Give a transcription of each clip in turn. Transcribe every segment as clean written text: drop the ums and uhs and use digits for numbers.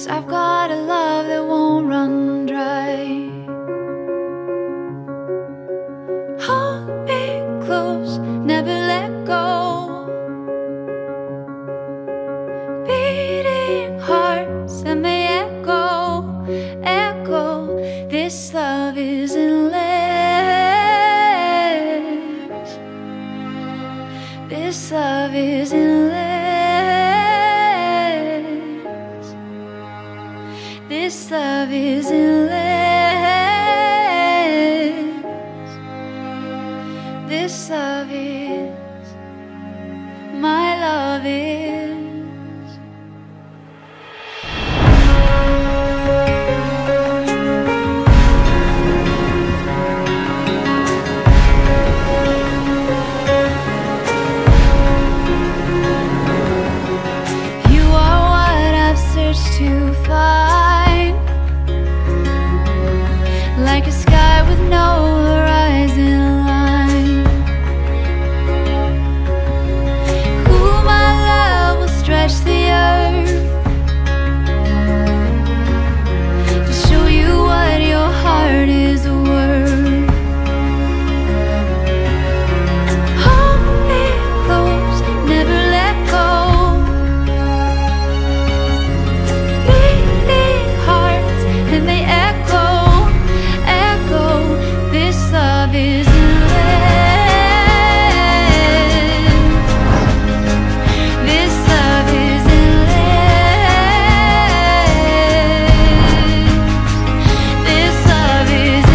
'Cause I've got a love that won't run dry. Hold me close, never let go. Beating hearts and they echo, echo. This love is endless. This love is endless. This love is endless. This love is, my love is. You are what I've searched to find, like a sky with no horizon line. Who my love will stretch the earth to show you what your heart is worth. Hold me close, never let go. Beating hearts and they echo, echo. This love is endless. This love is endless. This love is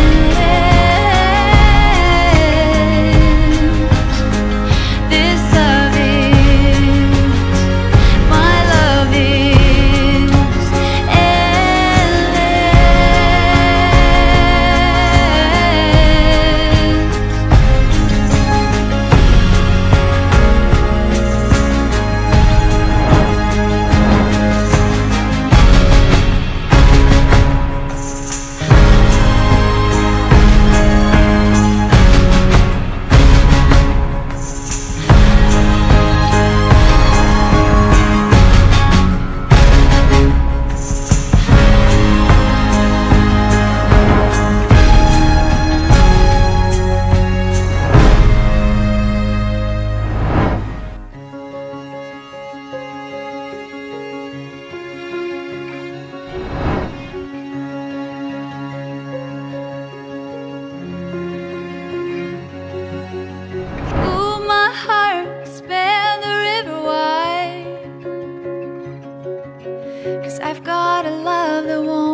endless. This love is, my love is endless. Ooh, my heart span the river wide, 'cause I've got a love that won't